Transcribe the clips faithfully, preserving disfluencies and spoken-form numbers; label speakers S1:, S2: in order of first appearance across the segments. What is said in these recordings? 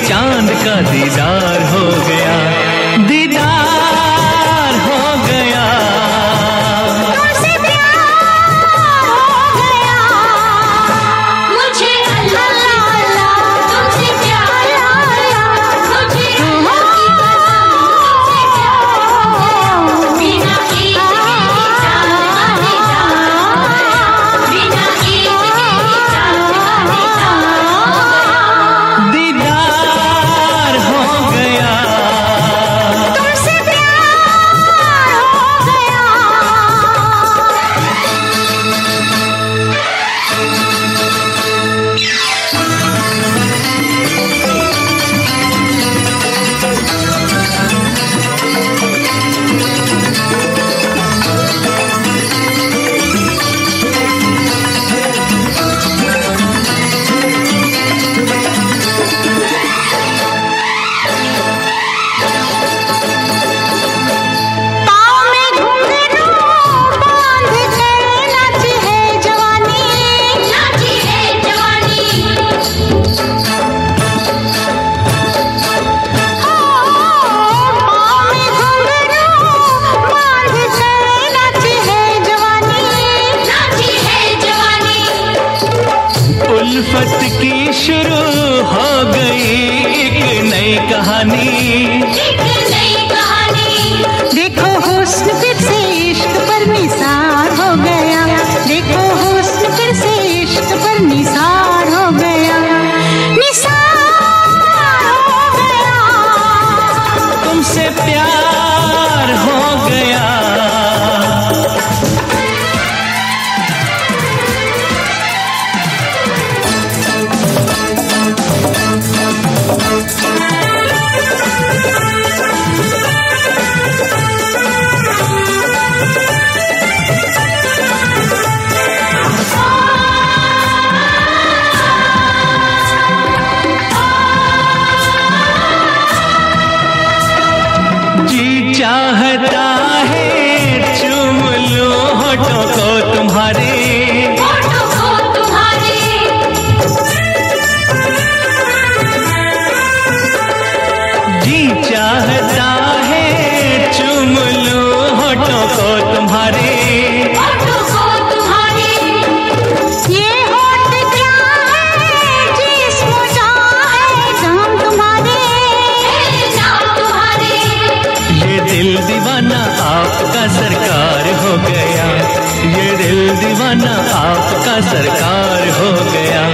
S1: चांद का दीदार हो गया, दीदार हो गया,
S2: तुमसे प्यार हो गया, मुझे अल्लाह अल्लाह तुमसे प्यार हो गया, मुझे अल्लाह की कसम तुमसे प्यार हो गया, बिना ईद के चांद का दीदार हो गया, बिना ईद के चांद का दीदार हो गया,
S1: दीदार हो गया,
S2: तुमसे प्यार हो गया। पाँव में घुंघरू बांध कर नाची है जवानी, नाची है जवानी, पाँव में घुंघरू बांध कर नाची है जवानी, नाची है जवानी,
S1: उल्फत की शुरू हो गई एक नई कहानी,
S2: एक नई कहानी। देखो हुस्न फिर से इश्क पर निसार हो गया, देखो हुस्न फिर से इश्क पर निसार हो गया, निसार हो गया,
S1: तुमसे प्यार हो गया, जी चाहता है चूम लूं होठों को तुम्हारे,
S2: होठों को तुम्हारे,
S1: जी चाहता है चूम लूं होठों को तुम्हारे,
S2: होठों को तुम्हारे, ये होठ क्या है जिस्म क्या है जाम तुम्हारे, जाम तुम्हारे,
S1: ये दिल दीवाना आपका सरकार हो गया, ये दिल दीवाना आपका सरकार हो गया,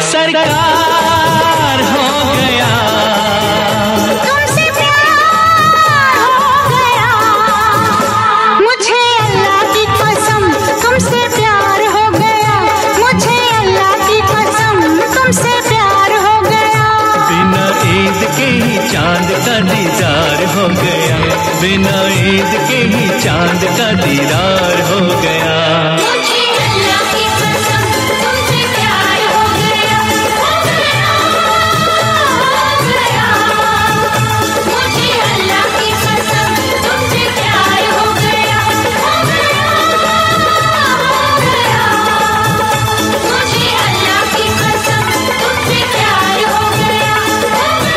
S1: सरकार हो गया,
S2: तुमसे प्यार हो गया, मुझे अल्लाह की कसम तुमसे प्यार हो गया, मुझे अल्लाह की कसम तुमसे प्यार हो गया,
S1: बिना ईद के ही चांद का दीदार हो गया, बिना ईद के ही चांद का दीदार हो गया,
S2: मुझे अल्लाह की कसम तुमसे प्यार हो गया, हो गया, हो गया, मुझे अल्लाह की कसम तुमसे प्यार हो गया, हो गया, हो गया, मुझे अल्लाह की कसम तुमसे प्यार हो गया, हो गया, हो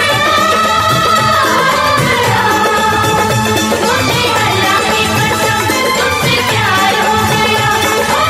S2: गया, मुझे अल्लाह की कसम तुमसे प्यार हो गया, हो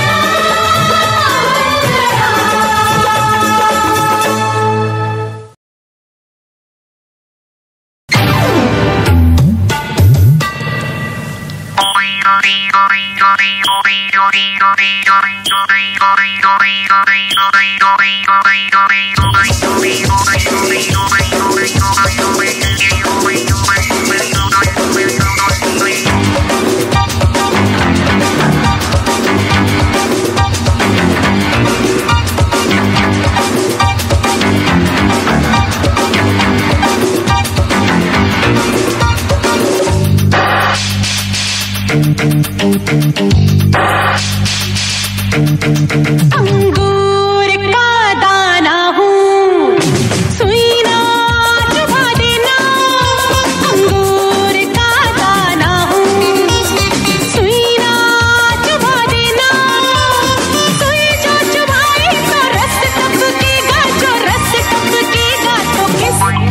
S2: अंगूर का दाना हूँ, सुई ना चुभा देना, अंगूर का दाना हूँ, सुई ना चुभा देना, सुई जो चुभाए तो रस टपकेगा, जो रस टपकेगा तो किस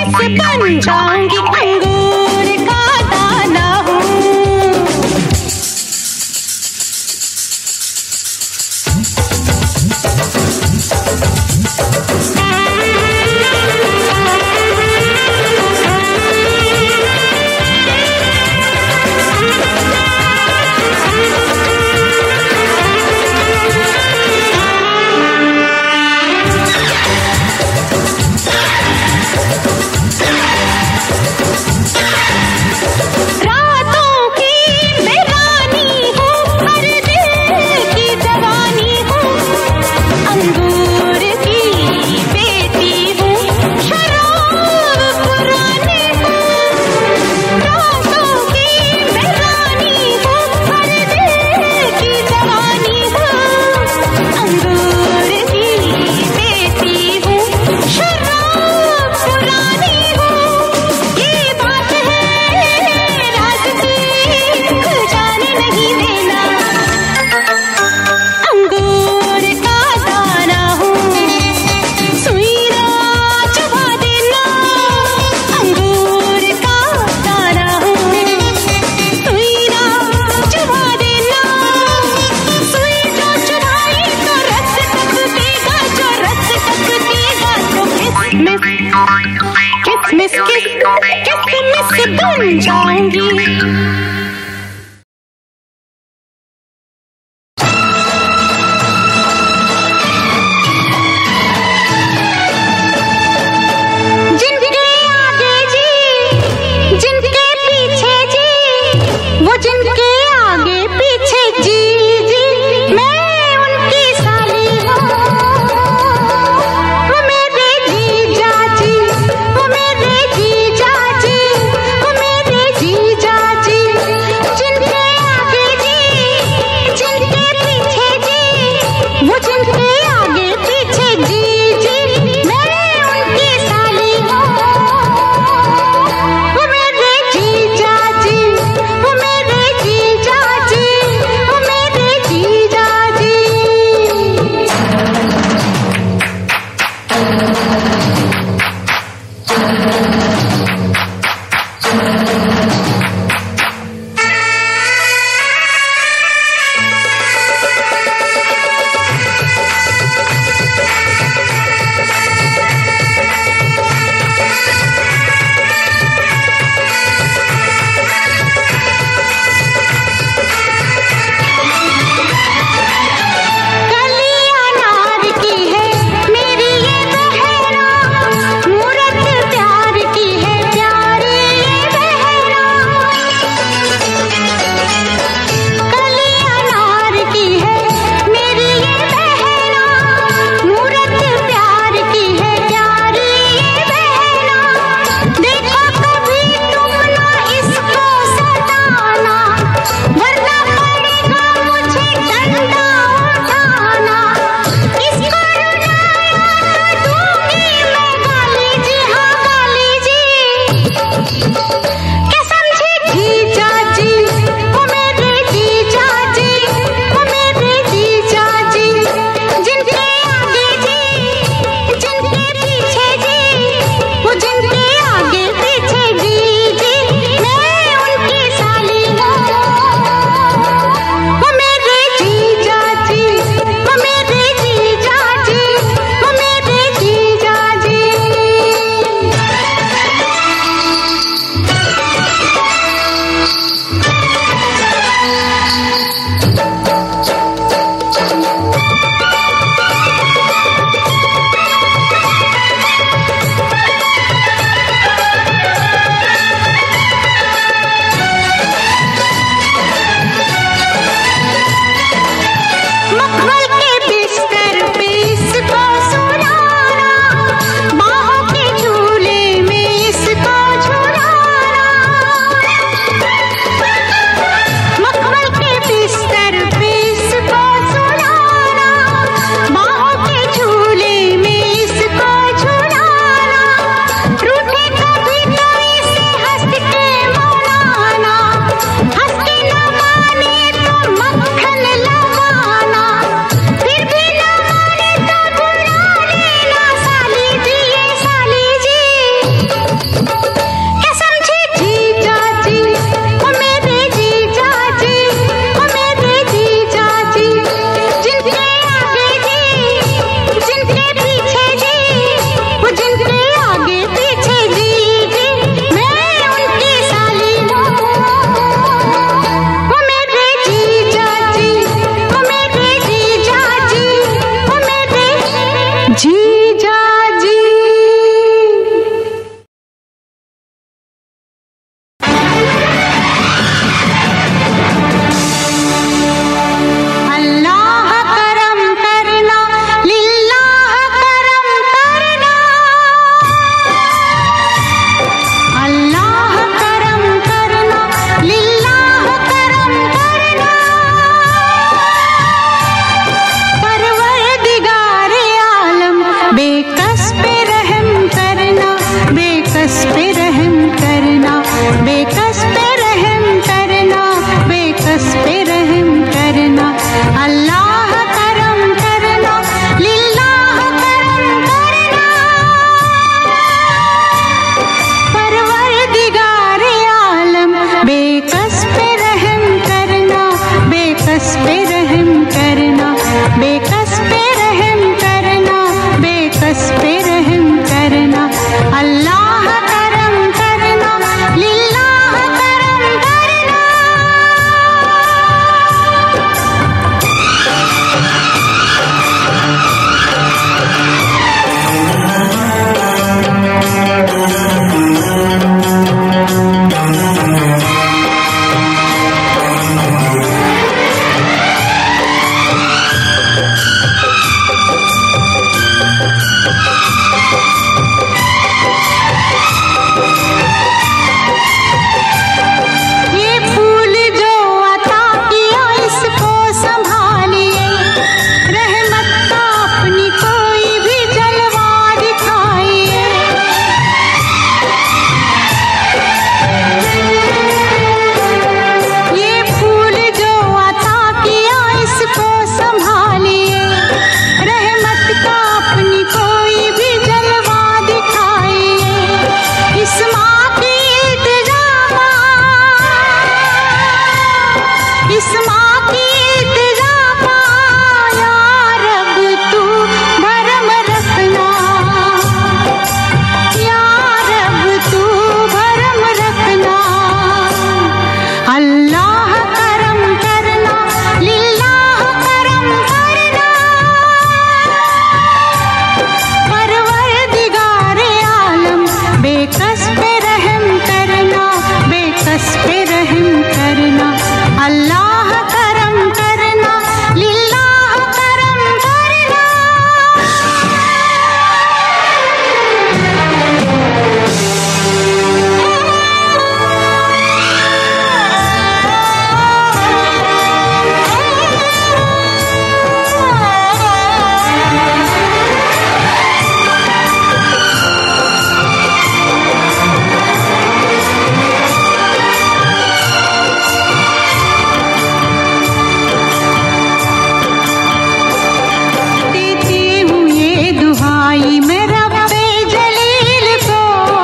S3: किसमिस बन जाऊंगी, अंगूर का दाना हूँ। किसमिस किस किसमिस बन जाऊंगी। जिनके आगे जी, जिनके पीछे जी, वो जिनके आगे पीछे जी जी, मैं उनकी साली हूँ। वो मेरे जीजा जी, वो मेरे जीजा जी, वो मेरे जीजा जी। पे रहम करना, बेकस पे रहम करना, बेकस पे रहम करना। अल्लाह करम करना, लिल्लाह करम करना। परवरदिगारे आलम बेकस पे रहम करना, बेकस पे रहम करना, बेकस पे रहम करना, बेकस पे रहम करना। अल्लाह करम करना, लिल्लाह करम करना। ये फूल जो अता किया इसको संभालिए, रहमत का अपनी कोई भी जलवा दिखाइए। ये फूल जो अता किया इसको संभालिए, रहमत का अपनी कोई भी जलवा दिखाइए। इस माँ की इल्तिजा इस माँ की इल्तिजा या रब तू भरम रखना, या रब तू भरम रखना। अल्लाह करम करना, लिल्लाह करम करना। परवरदिगारे आलम बेकस पे रहम करना, बेकस पे रहम करना। अल्लाह करम करना, लिल्लाह करम करना। देती हूँ ये दुहाई मैं रब्बे जलील को,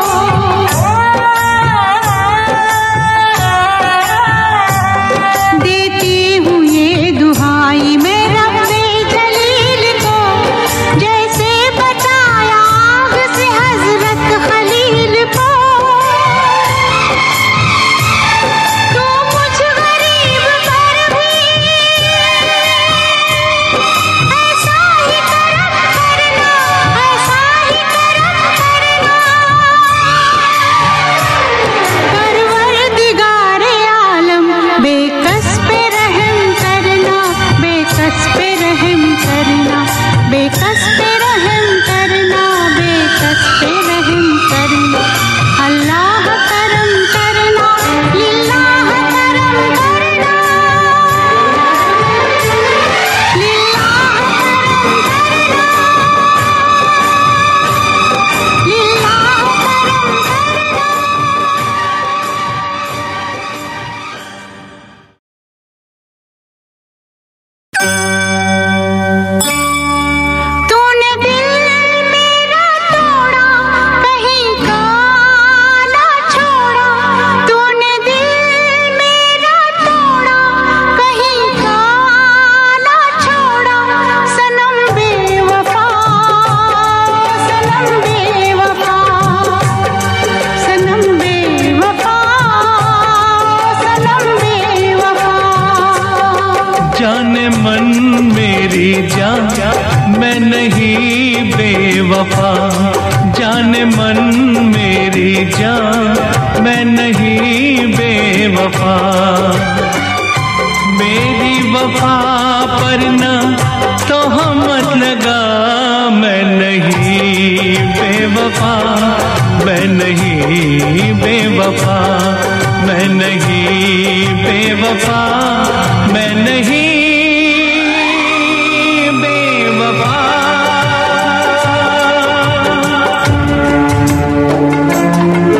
S3: देती हूँ ये दुहाई मैं रब्बे जलील को। जैसे बचाया आग से हजरत खलील को, तो मुझ गरीब पर भी ऐसा ही करम करना, ऐसा ही करम करना। परवरदिगारे आलम बेकस पे रहम करना, बेकस पे रहम करना, बेकस पे रहम करना, बेकस पे रहम करना। अल्लाह करम करना, लिल्लाह करम करना। लिल्लाह करम करना, लिल्लाह करम करना। तूने दिल मेरा तोड़ा, कहीं का ना छोड़ा। तूने दिल मेरा तोड़ा, कहीं का ना छोड़ा। सनम बेवफा, सनम बेवफा, सनम बेवफा, सनम बेवफा।
S1: जाने मन मेरी जान मैं नहीं बेवफा, जाने मन मेरी जान मैं नहीं बेवफा। मेरी वफा पर न तो हम मत लगा, मैं नहीं बेवफा, मैं नहीं बेवफा, मैं नहीं बेवफा, मैं नहीं बेवफा।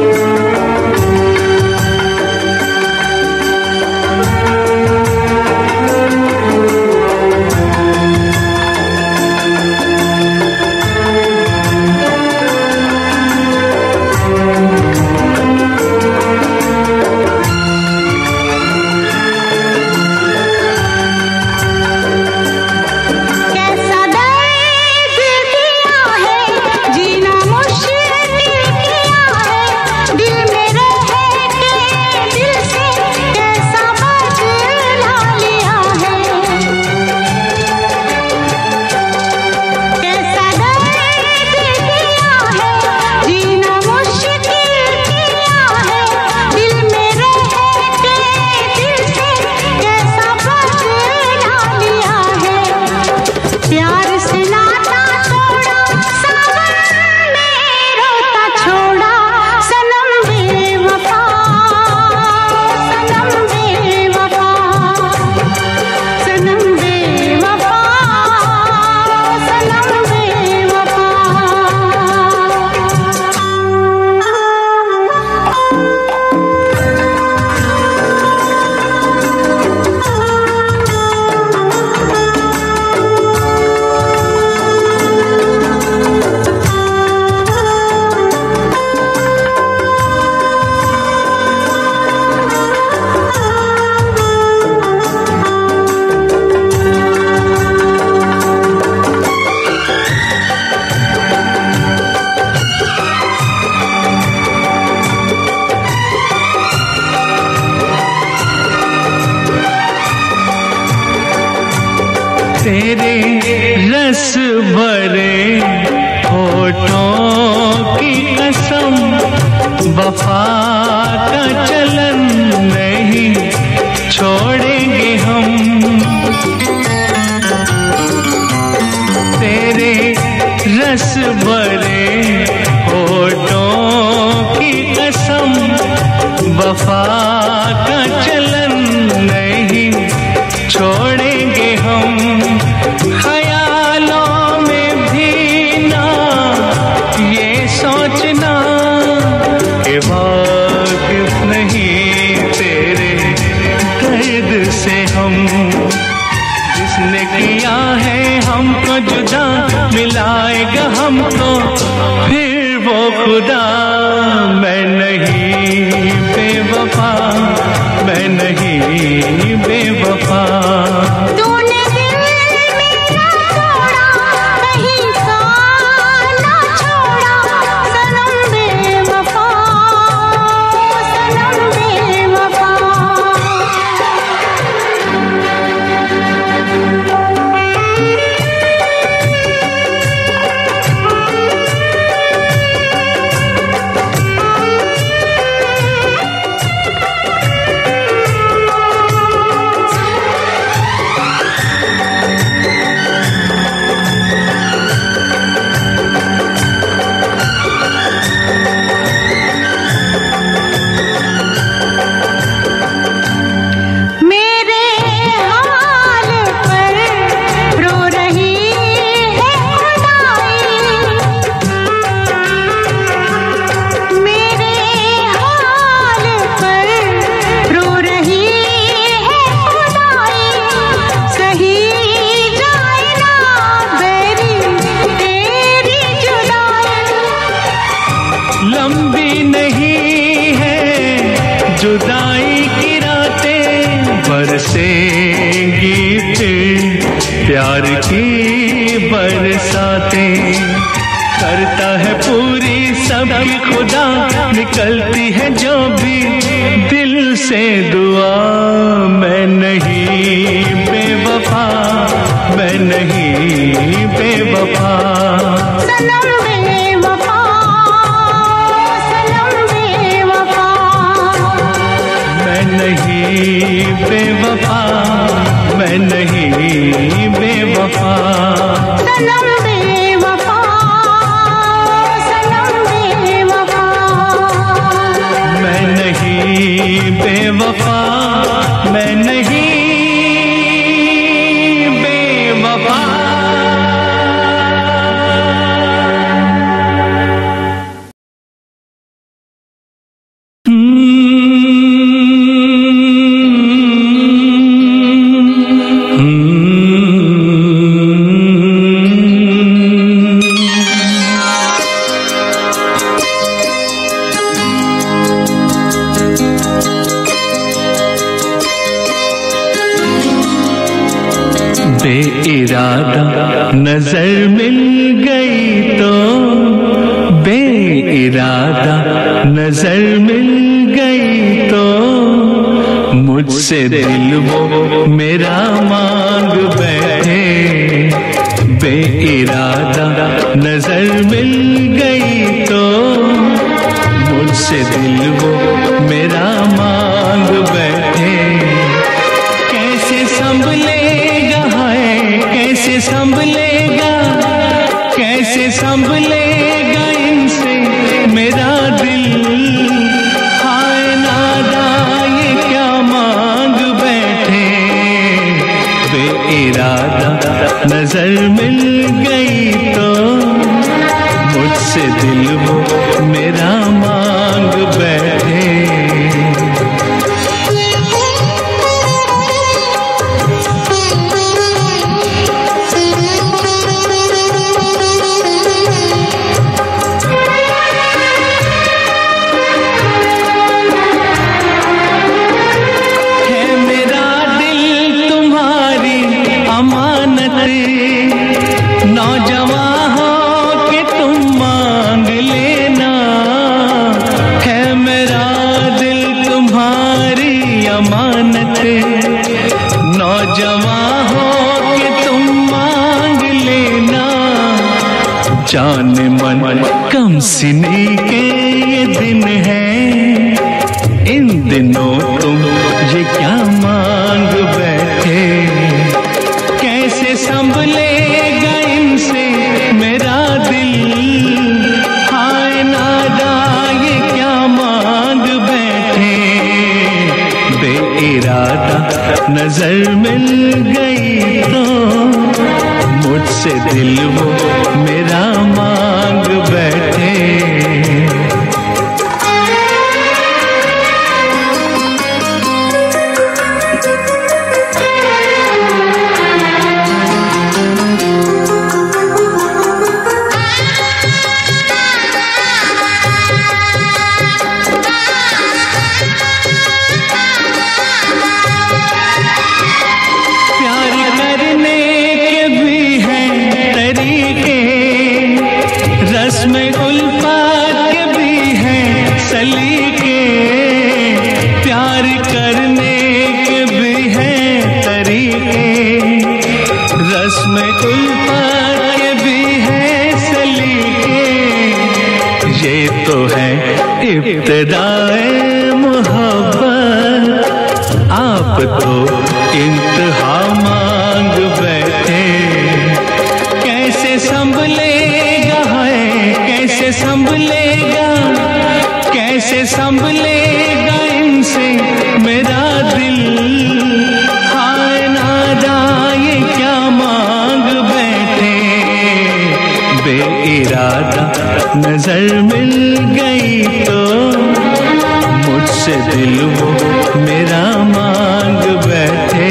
S1: तेरे रस भरे होठों की कसम, वफा का चलन नहीं छोड़ेंगे हम। तेरे रस भरे होठों की कसम, वफा का चलन नहीं छोड़ेंगे हम। ख्यालों में भी ना ये सोचना कि वाकिफ नहीं तेरे दर्द से हम। जिसने किया है हमको जुदा, मिलाएगा हमको फिर वो खुदा। मैं नहीं बेवफा, मैं नहीं बेवफा।
S3: तूने दिल मेरा तोड़ा, कहीं का ना छोड़ा, सनम बेवफा, सनम बेवफा। मेरे हाल पर रो रही है खुदाई, मेरे हाल पर रो रही है खुदाई। सही जाए ना बेरी तेरी जुदाई।
S1: लंबी नहीं है जुदाई की रातें, बरसेंगी फिर प्यार की बरसातें। करता है पूरी सबकी खुदा, निकलती है जो भी दिल से दुआ। मैं नहीं बेवफा, मैं नहीं बेवफा।
S3: सनम बेवफा, सनम बेवफा।
S1: मैं नहीं बेवफा, मैं नहीं बेवफा।
S3: सनम बेवफा, सनम बेवफा।
S1: मैं नहीं बेवफा, मैं नहीं बेवफा। बेइरादा नजर मिल गई तो, बेइरादा नजर मिल गई तो, मुझसे दिल वो मेरा मांग बैठे। बेइरादा नजर मिल गई तो, मुझसे दिल वो मेरा मांग बैठे। कैसे संभलेगा है, कैसे संभलेगा, कैसे संभलेगा इनसे मेरा दिल। हाय नादा ये क्या मांग बैठे। बेइरादा नजर मिल गई तो, मुझसे दिल वो मेरा मांग बैठे। है मेरा दिल तुम्हारी अमानत, जाने मन कम सिनी के ये दिन है, इन दिनों तुम ये क्या मांग बैठे, कैसे संभलेगा इनसे मेरा दिल, हाय नादा ये क्या मांग बैठे, बेइरादा नजर मिल गई तो मुझसे दिल वो मेरा मांग बैठे। इब्तिदाए मोहब्बत आप तो इंतहा मांग बैठे, कैसे संभलेगा है कैसे संभलेगा, कैसे संभलेगा इनसे मेरा दिल, हाय नादा ये क्या मांग बैठे, बेइरादा नजर मिल गई तो मुझसे दिल वो मेरा मांग बैठे।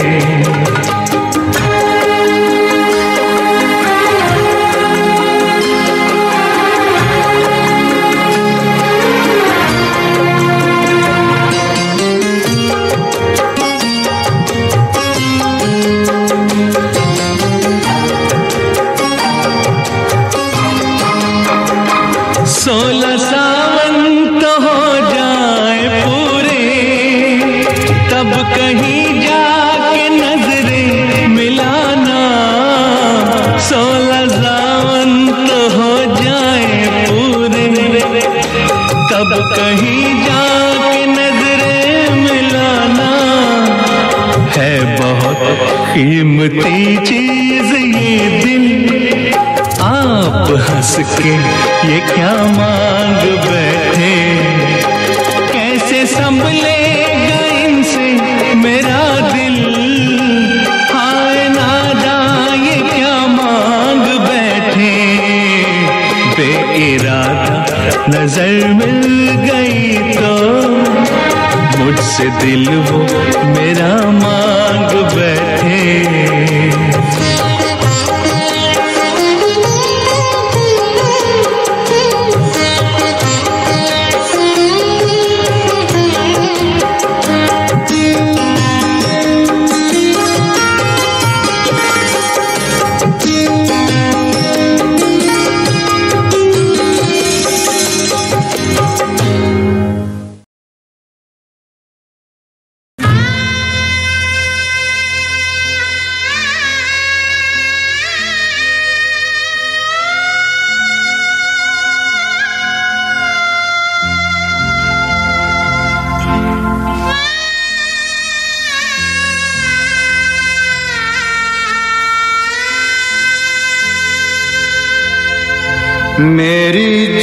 S1: सोलह सावन तो हो जाए पूरे, तब कहीं जाके नजरें मिलाना, सोलह सावन तो हो जाए पूरे, तब कहीं जाके नजरें मिलाना, है बहुत कीमती चीज ये दिल, आप हंस के ये क्या मांग बैठे, कैसे संभलेगा इनसे मेरा दिल, हाय नादा ये क्या मांग बैठे, बेइरादा नजर मिल गई तो मुझसे दिल वो मेरा मांग बैठे।
S4: मेरी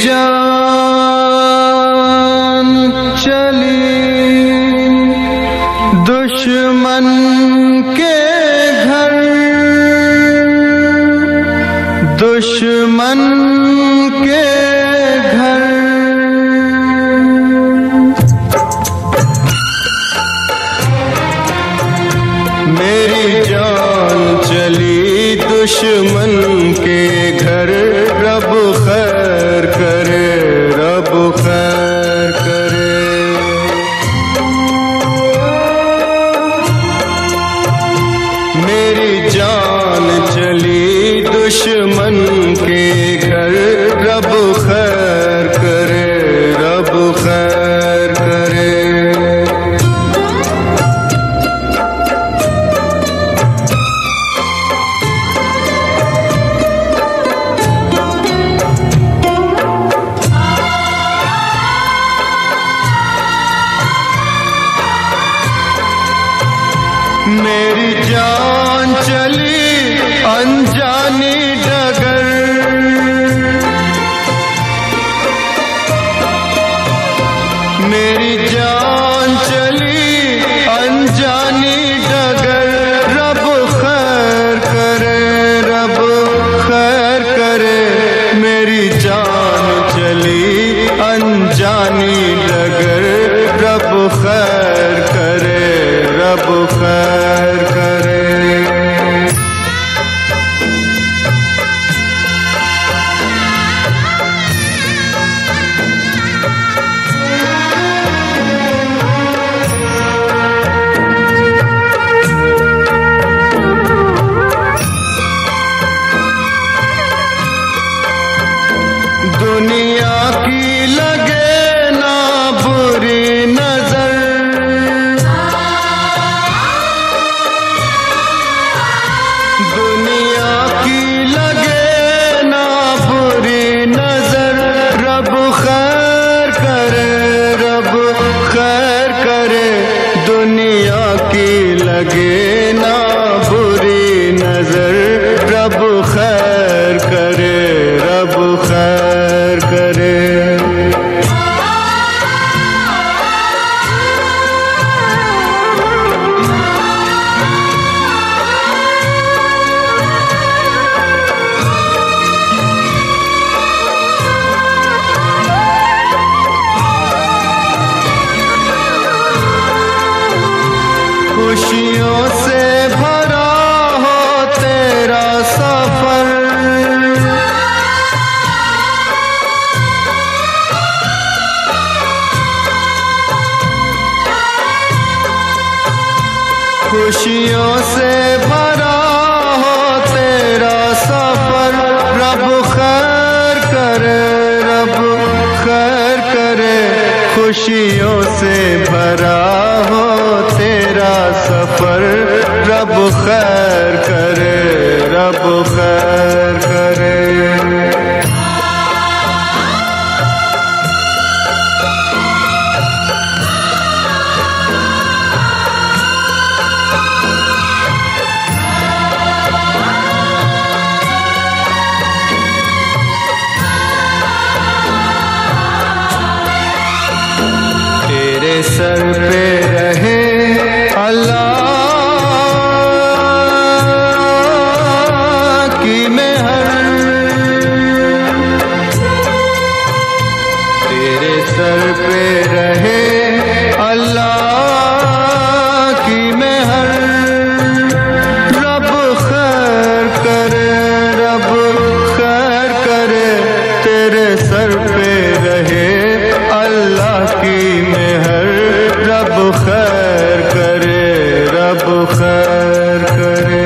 S4: जान चली दुश्मन के घर, दुश्मन के घर, मेरी जान चली दुश्मन के घर, रब खैर करे, रब खैर करे। मेरी जान चली दुश्मन के घर, रब मेरी जान चली अनजानी डगर, मेरी जान चली अनजानी डगर। रब खैर करे, रब खैर करे, मेरी जान चली अनजानी डगर। रब खैर करे, रब खैर करे। दुनिया की लगे ना बुरी नजर, दुनिया की लगे ना बुरी नजर। रब खैर करे, रब खैर करे, दुनिया की लगे ना बुरी नजर। रब खैर करे, रब खैर करे। खुशियों से भरा हो तेरा सफर, खुशियों से भरा हो तेरा सफर। रब खैर करे, रब खैर करे, खुशियों से भरा हो तेरा सफर। रब खैर करे, रब खैर करे। तेरे सर पे रहे अल्लाह की मेहर, तेरे सर पे रहे अल्लाह की मेहर। रब खैर करे, रब खैर करे, तेरे सर पे रहे अल्लाह की मेहर। रब खैर करे, रब खैर करे।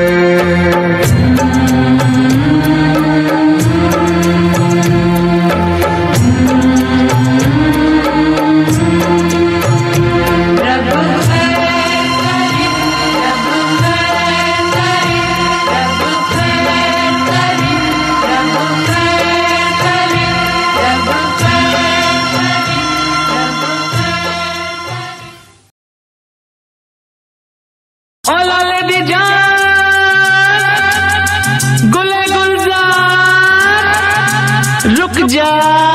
S1: रुक जा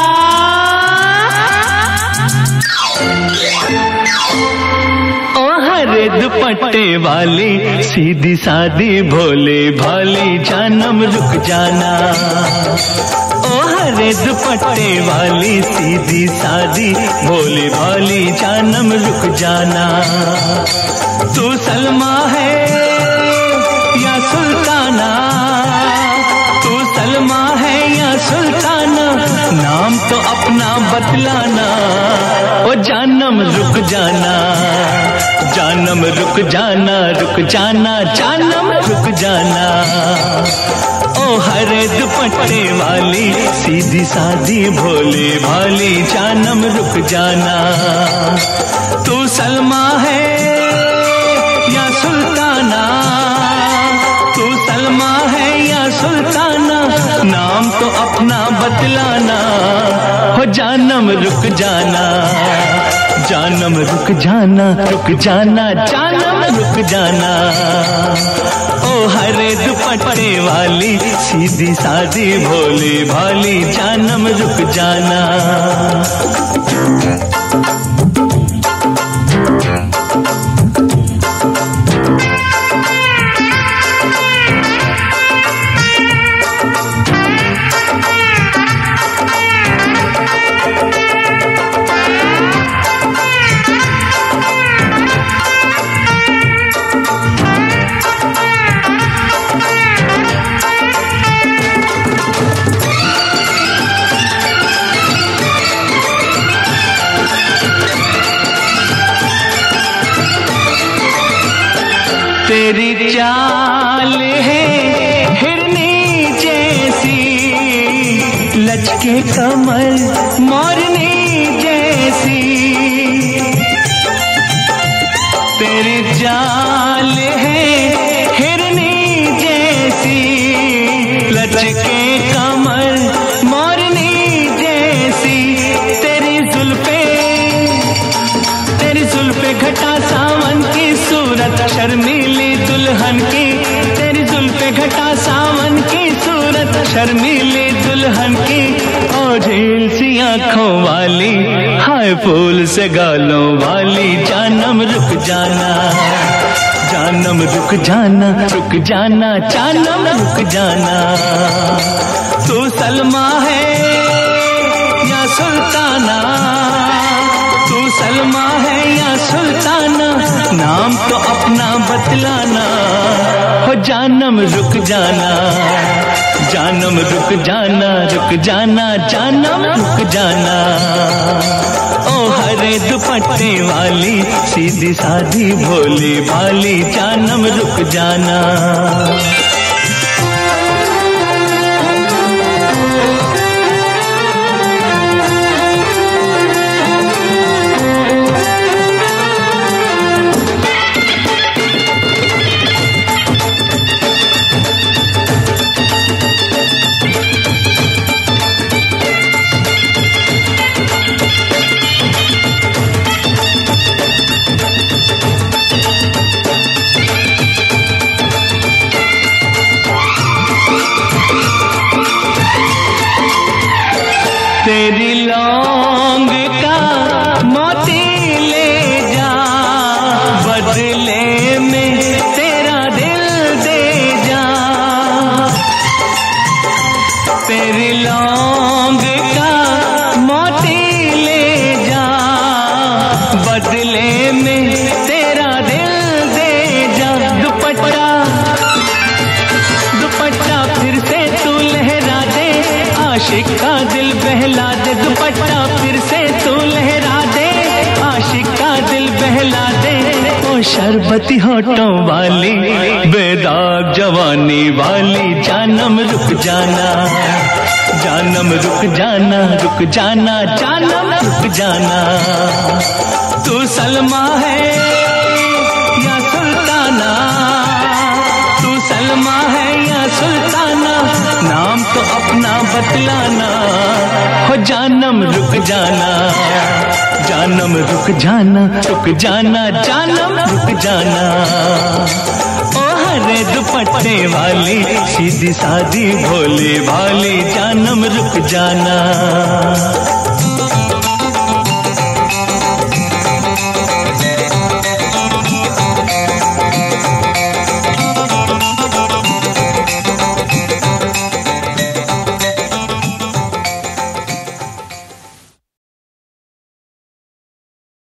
S1: ओ हरे दुपट्टे वाली सीधी सादी भोले भाली जानम रुक जाना। ओ हरे दुपट्टे वाली सीधी सादी भोले भाली जानम रुक जाना। तू सलमा है या सुल्ताना, तू सलमा है या सुल्ताना, नाम तो अपना बतलाना। ओ जानम रुक जाना, जानम रुक जाना, रुक जाना, जानम रुक जाना। ओ हरे दुपट्टे वाली सीधी सादी भोले भाली जानम रुक जाना। तू सलमा है या सुल्ताना, तू सलमा है या सुल्ताना, नाम तो अपना बतलाना। हो जानम रुक जाना, जानम रुक जाना रुक जाना जानम रुक जाना। ओ हरे दुपट्टे वाली सीधी सादी भोली भाली जानम रुक जाना। तेरी चाल है हिरनी जैसी, लचके कमर मोरनी जैसी। तेरी चाल है हिरनी जैसी, लचके कमर मोरनी जैसी। तेरी जुल्फे तेरी जुल्फे घटा सावन की सूरत शर्मीली दुल्हन की। तेरी जुल्फे घटा सावन की सूरत शर्मीली दुल्हन की। ओ झील सी आंखों वाली हाय फूल से गालों वाली जानम रुक जाना। जानम रुक जाना रुक जाना जानम रुक जाना। तू सलमा है या सुल्ताना, तू सलमा है या सुल्ताना, नाम तो अपना बतलाना। हो जानम रुक जाना जानम रुक जाना रुक जाना जानम रुक जाना। ओ हरे दुपट्टे वाली सीधी सादी भोली भाली जानम रुक जाना। तेरी लौंग का मोती ले जा, बदले में तेरा दिल दे जा। तेरी लौंग का मोती ले जा, बदले में तेरा दिल दे जा। दुपट्टा दुपट्टा फिर से तू लहरा दे, आशिक का दिल बहला दे। दुपट्टा फिर से तू लहरा दे, आशिक का दिल बहला दे। ओ शरबती होठों वाली बेदाग जवानी वाली जानम रुक जाना। जानम रुक जाना रुक जाना जानम रुक जाना। तू सलमा है या सुल्ताना, तू सलमा है या सुल्ताना, नाम तो अपना बतलाना। हो जानम रुक जाना जानम रुक जाना रुक जाना जानम रुक जाना। ओ हरे दुपट्टे वाली सीधी सादी भोली भाली जानम रुक जाना।